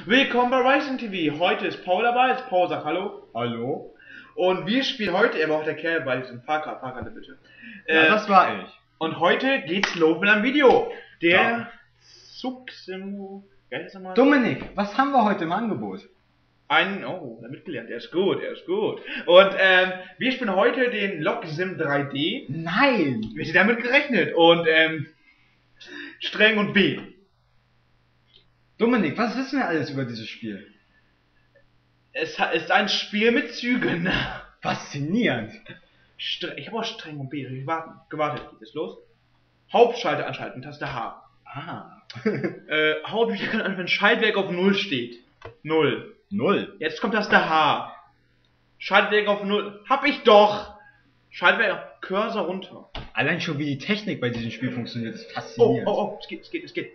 Willkommen bei Rising TV. Heute ist Paul dabei. Paul sagt Hallo. Hallo. Und wir spielen heute, er war auch der Kerl bei diesem Fahrkarte bitte. Ja, das war ich. Und heute geht's los mit einem Video. Der Zugsimo. Dominik, was haben wir heute im Angebot? Oh, der mitgelernt, er ist gut. Und wir spielen heute den Log-Sim 3D. Nein! Wir sind damit gerechnet. Und Streng und B. Dominik, was wissen wir alles über dieses Spiel? Es ist ein Spiel mit Zügen. Faszinierend. Ich habe auch Streng und B gewartet. Geht es los? Hauptschalter anschalten, Taste H. Hauptschalter kann an, wenn Schaltwerk auf 0 steht. 0. Jetzt kommt Taste H. Schaltwerk auf 0. Hab ich doch! Schaltwerk, Cursor runter. Allein schon wie die Technik bei diesem Spiel funktioniert, ist faszinierend. Es geht.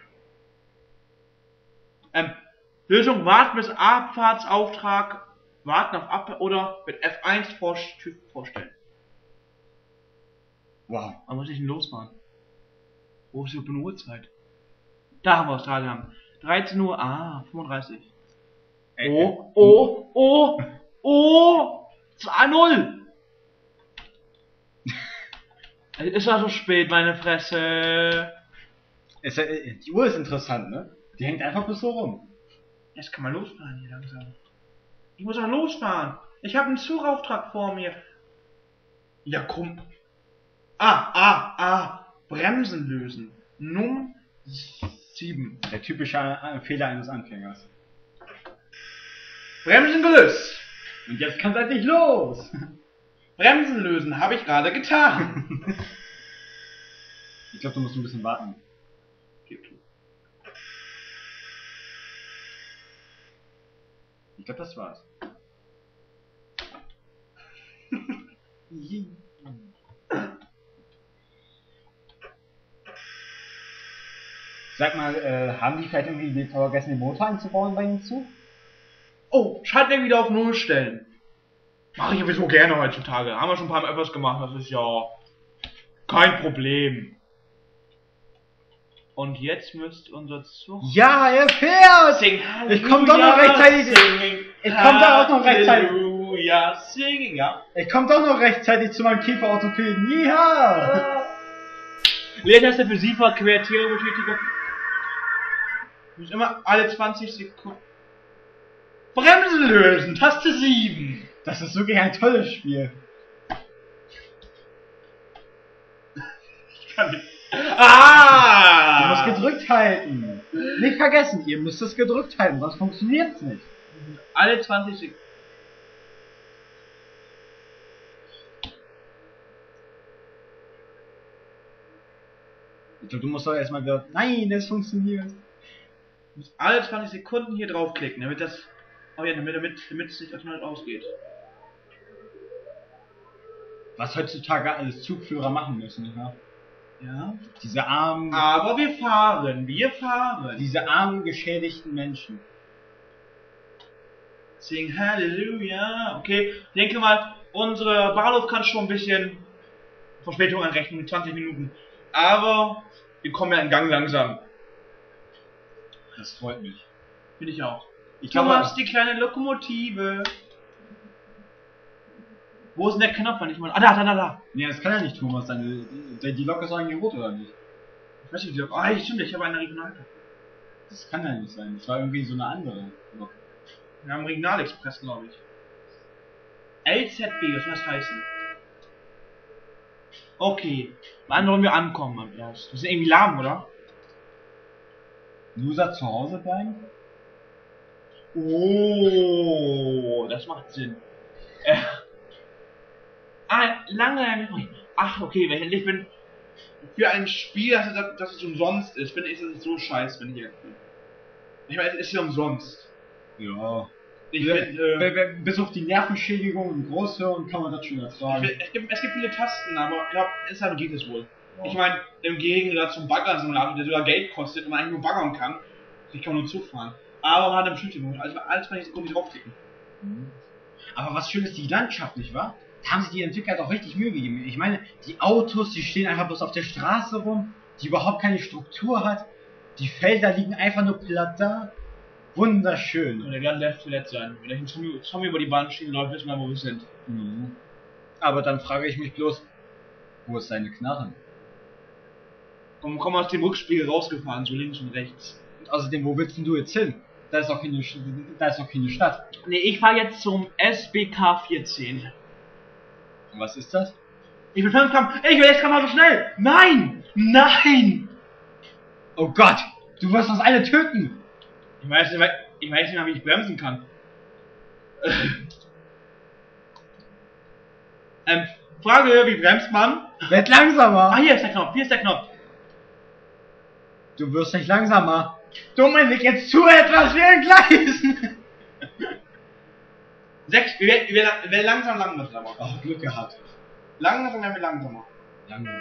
Lösung, warten bis Abfahrtsauftrag, warten auf Ab oder mit F1 vorstellen. Wow. Wann muss ich denn losfahren? Wo ist die Uhrzeit? Da haben wir es, 13 Uhr, 35. 2-0! Es ist ja so spät, meine Fresse. Die Uhr ist interessant, ne? Die hängt einfach bloß so rum. Jetzt kann man losfahren hier langsam. Ich muss auch losfahren. Ich habe einen Zugauftrag vor mir. Ja, komm. Bremsen lösen. Num 7. Der typische Fehler eines Anfängers. Bremsen gelöst. Und jetzt kann's endlich los. Bremsen lösen habe ich gerade getan. Ich glaube, du musst ein bisschen warten. Ich glaube, das war's. Sag mal, haben die vielleicht irgendwie vergessen, den Motor einzubauen bei Ihnen zu? Oh, Schaltwerk wieder auf 0 stellen. Mache ich sowieso gerne heutzutage. Haben wir schon ein paar Mal öfters gemacht, das ist ja kein Problem. Und jetzt müsst unser Zug... Ja, er fährt! Ich komme doch noch rechtzeitig! Ich komme doch auch noch rechtzeitig! Halleluja, singing, ja. Ich komme doch noch rechtzeitig zu meinem Kieferorthopäden! Ja! Leertaste für Sie Quertierung betätigen. Muss immer alle 20 Sekunden... Bremsen lösen, Taste 7. Das ist wirklich ein tolles Spiel. Ich kann nicht. Du musst gedrückt halten. Nicht vergessen, ihr müsst es gedrückt halten, sonst funktioniert es nicht. Alle 20 Sekunden. Ich glaube, du musst doch erstmal wieder... Nein, es funktioniert. Du musst alle 20 Sekunden hier draufklicken, damit das... Oh ja, damit es nicht automatisch ausgeht. Was heutzutage alles Zugführer machen müssen, nicht wahr? Ja. Diese armen... Aber wir fahren. Diese armen, geschädigten Menschen. Sing Halleluja. Okay, ich denke mal, unsere Bahnhof kann schon ein bisschen Verspätung anrechnen mit 20 Minuten. Aber wir kommen ja in Gang langsam. Das freut mich. Finde ich auch. Ich glaube, Thomas, die kleine Lokomotive. Wo ist denn der Knopf, wenn ich mal... Da. Nee, das kann ja nicht Thomas sein. Die Lok ist eigentlich rot, oder nicht? Ich weiß nicht, wie die Lok... stimmt, ich habe eine Regionalkarte. Das kann ja nicht sein. Das war irgendwie so eine andere Lok. Wir haben Regionalexpress, glaube ich. LZB, was soll das heißen? Okay. Wann wollen wir ankommen am erst? Wir sind irgendwie lahm, oder? Loser zu Hause bleiben? Oh, das macht Sinn. Lange. Ach, okay, ich bin für ein Spiel, das es umsonst ist, finde ich es so scheiße, wenn ich hier bin. Ich meine, es ist ja umsonst. Ja. Bis bis auf die Nervenschädigung und Großhirn kann man das schon ertragen. Es gibt viele Tasten, aber ich glaube, deshalb geht es wohl. Ja. Ich meine, im Gegensatz zum Bagger-Simulator, der sogar Geld kostet und man eigentlich nur baggern kann, ich kann nur zufahren. Aber man hat eine Beschäftigung, also alles 20 Sekunden draufklicken. Aber was schön ist, die Landschaft, nicht wahr? Da haben sich die Entwickler doch richtig Mühe gegeben. Ich meine, die Autos, die stehen einfach bloß auf der Straße rum, die überhaupt keine Struktur hat. Die Felder liegen einfach nur platt da. Wunderschön. Und der kann sehr verletzt sein. Wenn ein Zombie über die Bahnschiene läuft, wissen wir, wo wir sind. Mhm. Aber dann frage ich mich bloß, wo ist seine Knarre? Und kommen aus dem Rückspiegel rausgefahren, so links und rechts. Und außerdem, wo willst denn du jetzt hin? Da ist doch keine Stadt. Ne, ich fahre jetzt zum SBK 14. Und was ist das? Ich will 5 km. Ich will 6 km so schnell. Nein! Nein! Oh Gott! Du wirst uns alle töten! Ich weiß nicht mehr, wie ich bremsen kann. Frage, wie bremst man? Werd langsamer! Ah, hier ist der Knopf, hier ist der Knopf. Du wirst nicht langsamer. Dominik, jetzt tu etwas wie ein Gleisen! 6, wir langsam aber. Oh, Glück gehabt. Langsam werden wir langsamer. Langsam.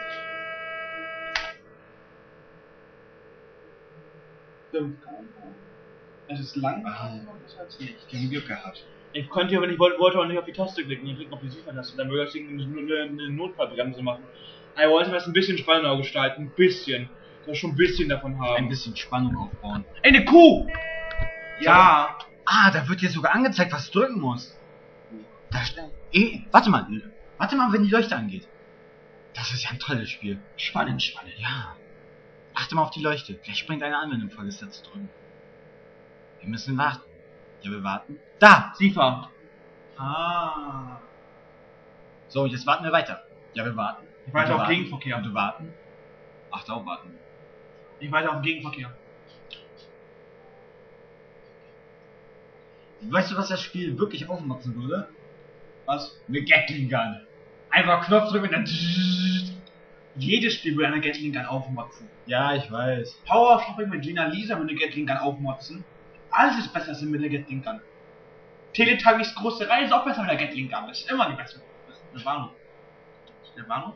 5 km. Es ist lang, Ah. aber das heißt nicht. Ich habe Glück gehabt. Ich konnte ja, wenn ich wollte, auch nicht auf die Taste klicken. Ich klicke auf die Sichertaste, dann würde ich eine Notfallbremse machen. Aber ich wollte das ein bisschen spannender gestalten. Ein bisschen. Soll schon ein bisschen davon haben. Ein bisschen Spannung aufbauen. Ey, eine Kuh! Ja. Ah, da wird dir sogar angezeigt, was du drücken musst. Warte mal, wenn die Leuchte angeht. Das ist ja ein tolles Spiel. Spannend. Ja. Achte mal auf die Leuchte. Vielleicht springt einer an, wenn du vergisst, da zu drücken. Wir müssen warten. Ja, wir warten. Da! Sifa. Ah. So, jetzt warten wir weiter. Ja, wir warten. Ich weiter Und wir auf warten. Gegenverkehr. Und wir warten. Ach, da auch warten. Ich weiter auf den Gegenverkehr. Weißt du, was das Spiel wirklich aufmotzen würde? Was? Eine Gatling Gun. Einfach Knopf drücken und dann... Jedes Spiel will eine Gatling Gun aufmotzen. Ja, ich weiß. Power Shopping mit Gina Lisa will eine Gatling Gun aufmotzen. Alles ist besser als mit der Gatling Gun. Teletubbies große Reihe ist auch besser mit der Gatling Gun. Das ist immer die beste. Das ist eine Warnung. Ist eine Warnung?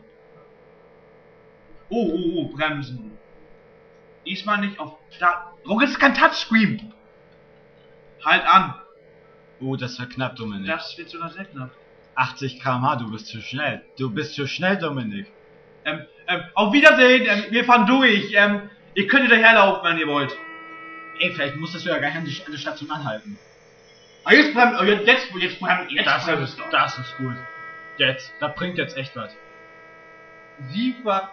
Oh, Bremsen. Diesmal nicht auf... Da... Warum ist kein Touchscreen? Halt an. Oh, das war knapp, Dominik. Das wird sogar sehr knapp. 80 km/h, du bist zu schnell. Du bist zu schnell, Dominik. Auf Wiedersehen, wir fahren durch. Ihr könnt hinterherlaufen, wenn ihr wollt. Ey, vielleicht musstest du ja gar nicht an der Station anhalten. Ah, jetzt bremst, jetzt Das ist gut. Jetzt, das bringt jetzt echt was. Sifa,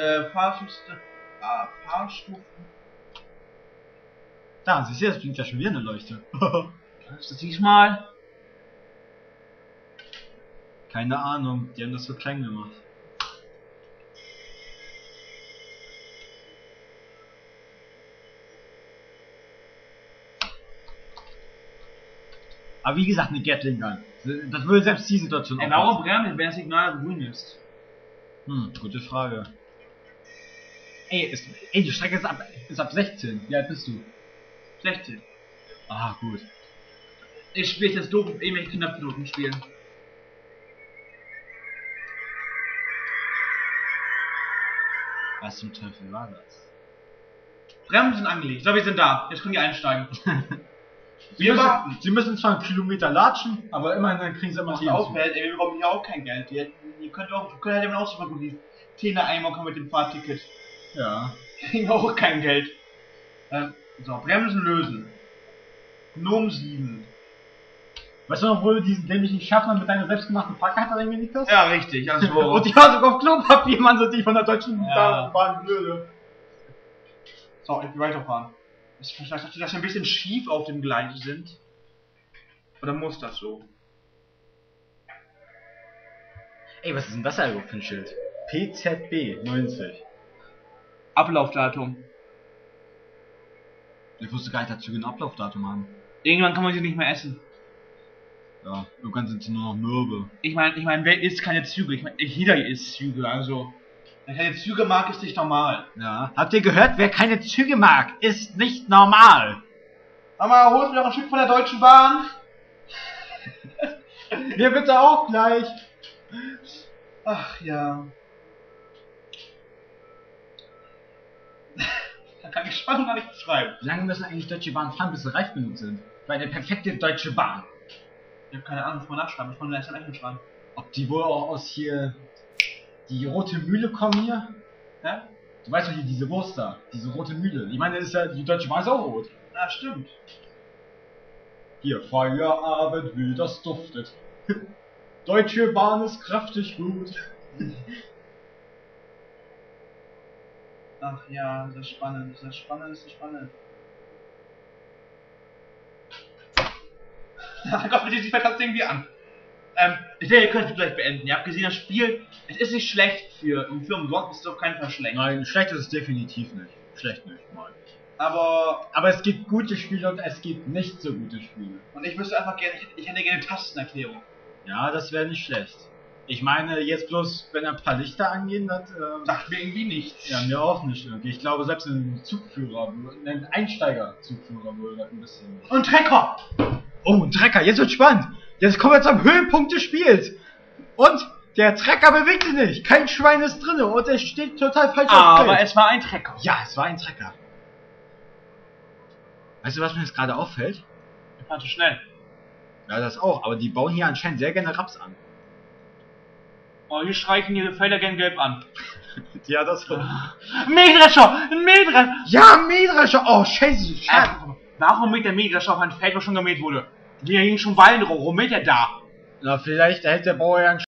Fahrstufen. Da, siehst du, jetzt blinkt ja schon wieder eine Leuchte. Was ist das diesmal? Keine Ahnung, die haben das so klein gemacht. Aber wie gesagt, eine Gatling Gun. Das würde selbst die Situation Warum bremsen, wenn das Signal grün ist? Gute Frage. Ey, die Strecke ist ab 16. Wie alt bist du? 16. Ah, gut. Ich spiele jetzt doof irgendwelche Knopfnoten spielen. Was zum Teufel war das? Bremsen angelegt. So, wir sind da. Jetzt können die einsteigen. Sie müssen zwar einen Kilometer latschen, aber immerhin dann kriegen sie immer Was auffällt, wir bekommen hier auch kein Geld. Ihr könnt halt immer auch so gut die Zähne einmal kommen mit dem Fahrticket. Ja. Kriegen wir auch kein Geld. So, Bremsen lösen. Gnome 7. Weißt du noch, wo du diesen dämlichen Schaffner mit deiner selbstgemachten Fahrkarte reingelegt hast? Ja, richtig. Also, Und die war sogar auf Klopapier, man so die von der deutschen Ja. Bahn blöde. so, ich will weiterfahren. Ich dachte, dass wir ein bisschen schief auf dem Gleis sind. Oder muss das so? Ey, was ist denn das eigentlich für ein Schild? PZB 90. Ablaufdatum. Ich wusste gar nicht, dass Züge ein Ablaufdatum haben. Irgendwann kann man sie nicht mehr essen. Ja, irgendwann sind sie nur noch mürbe. Ich meine, wer isst keine Züge? Ich meine, jeder isst Züge, also. Wer keine Züge mag, ist nicht normal. Ja. Habt ihr gehört, wer keine Züge mag, ist nicht normal. Mama, holst mir noch ein Stück von der Deutschen Bahn? Wir bitte auch gleich. Ach ja. Da kann ich Spannung gar nicht beschreiben. Wie lange müssen eigentlich Deutsche Bahn fahren, bis sie reif genug sind? Für eine perfekte Deutsche Bahn. Ich habe keine Ahnung, muss man nachschreiben. Ich kann mir erst einmal schreiben. Ob die wohl auch aus hier die Rote Mühle kommen hier? Ja? Du weißt doch hier, diese Wurst da, diese Rote Mühle. Ich meine, ist ja, die Deutsche Bahn ist auch rot. Ja, stimmt. Hier, Feierabend, wie das duftet. Deutsche Bahn ist kräftig gut. Ach ja, das ist spannend, das ist spannend, das ist spannend. Gott, bitte, ich fängt irgendwie an. Ich denke, ihr könnt es gleich beenden. Ihr habt gesehen, das Spiel, es ist nicht schlecht für umsonst, ist es auf keinen Fall schlecht. Nein, schlecht ist es definitiv nicht. Schlecht nicht, nein. Aber es gibt gute Spiele und es gibt nicht so gute Spiele. und ich wüsste einfach gerne, ich hätte gerne Tastenerklärung. Ja, das wäre nicht schlecht. Ich meine, jetzt bloß, wenn ein paar Lichter angehen, das Sagt mir irgendwie nichts. ja, mir auch nicht irgendwie. Ich glaube, selbst ein Zugführer, ein Einsteiger-Zugführer würde das ein bisschen... Und Trecker! Oh, ein Trecker, jetzt wird spannend. Jetzt kommen wir zum Höhepunkt des Spiels. Und der Trecker bewegt sich nicht. Kein Schwein ist drin und er steht total falsch Aber es war ein Trecker. Ja, es war ein Trecker. Weißt du, was mir jetzt gerade auffällt? Ich fand zu schnell. Ja, das auch. Aber die bauen hier anscheinend sehr gerne Raps an. Oh, hier streichen ihre Felder gern gelb an. Ja, das Mähdrescher! Ein Mähdrescher! Ja, Mähdrescher! Oh, scheiße. Warum mäht der Mähdrescher auf ein Feld, was schon gemäht wurde? Hier hingen schon Ballen rum. Warum mäht er da? Na, vielleicht hält der Bauer ja einen